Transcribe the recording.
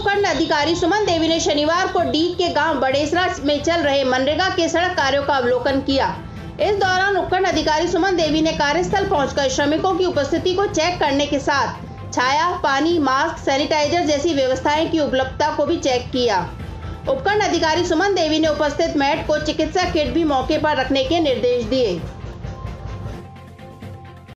उपखंड अधिकारी सुमन देवी ने शनिवार को डीग के गांव बड़ेसरा में चल रहे मनरेगा के सड़क कार्यों का अवलोकन किया। इस दौरान उपखंड अधिकारी सुमन देवी ने कार्यस्थल पहुंचकर श्रमिकों की उपस्थिति को चेक करने के साथ छाया, पानी, मास्क, सैनिटाइजर जैसी व्यवस्थाएं की उपलब्धता को भी चेक किया। उपखंड अधिकारी सुमन देवी ने उपस्थित मैट को चिकित्सा किट भी मौके पर रखने के निर्देश दिए।